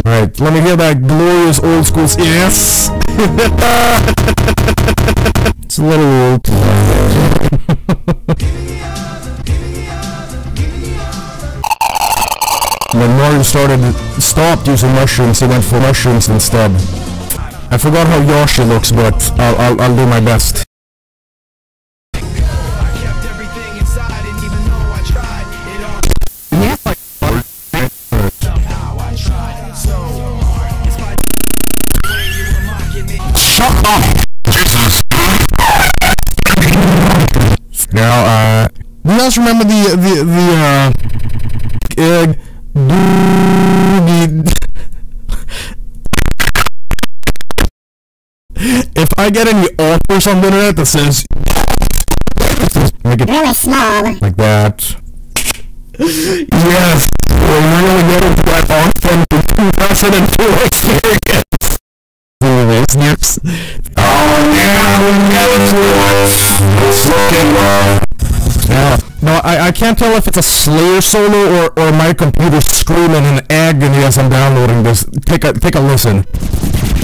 Alright, let me hear that glorious old school. Yes! It's a little old. When Mario stopped using mushrooms, he went for mushrooms instead. I forgot how Yoshi looks, but I'll do my best. Shut up! Jesus! Now, do you guys remember if I get any offers on the internet that says make it really small, like that, yes, we're really getting to that often 2004 experience. Oh yeah, no, I can't tell if it's a Slayer solo or my computer screaming in agony as I'm downloading this. Take a listen.